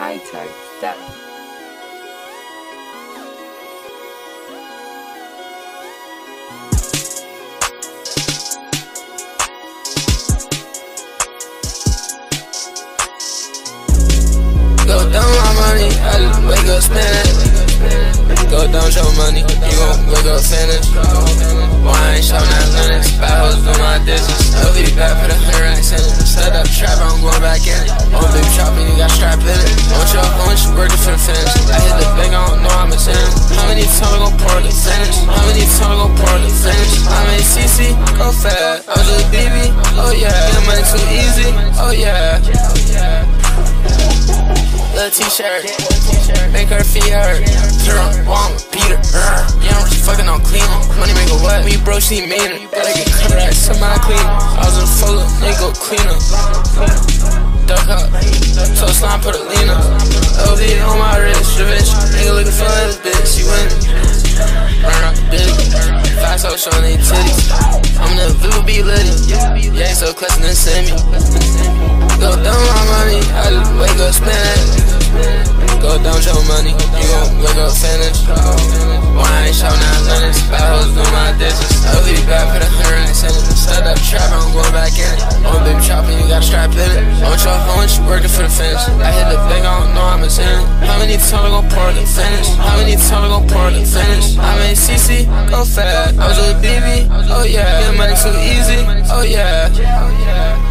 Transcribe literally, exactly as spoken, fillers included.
high tech step. Go down my money, I just wake up spend it. Go down your money, you gon' wake up finish. Boy, I ain't shouting at Linux, battles do my distance. I'll be back for the hundred racks in it. Set up trap, I'm going back in it. Oh, big chopping, you got strap in it. Want your own, you working for the finish. I hit the bank, I don't know I'm a sinner. How many times I gon' pour the finish? How many times I gon' pour the finish? I'm a C C, go fast. I'm just B B, oh yeah. Get money too easy, oh yeah. Little t-shirt, make her feet hurt. Turn on, Walmart, Peter, uh, yeah, I'm just fucking on clean. Money make a what? Me bro, she mean it. Better get cut right, somebody clean. I was in full of, nigga, go clean up. Duck up, so slime, put a lean up. O D on my wrist, revenge. Nigga looking for this bitch, she winning. Run up, big. Fast out showing they titties. I'm the Vivo be litty. Yeah, so clutching and send me. Go down my money, I just wake up spend it. Go down your money, you gon' wake up finish. Boy, I ain't shouting at Linux, battles do my distance. I'll be back for the hundred racks in it. Set up trap, I'm going back in it. Oh, baby chopping, you got a strap in it. Want your own, you working for the finish. I hit the bank, I don't know I'm a sinner. How many times I gon' pour the finish? How many times I gon' pour the finish? I'm a C C, go fast. I was with B B, oh yeah. Get money too easy, oh yeah.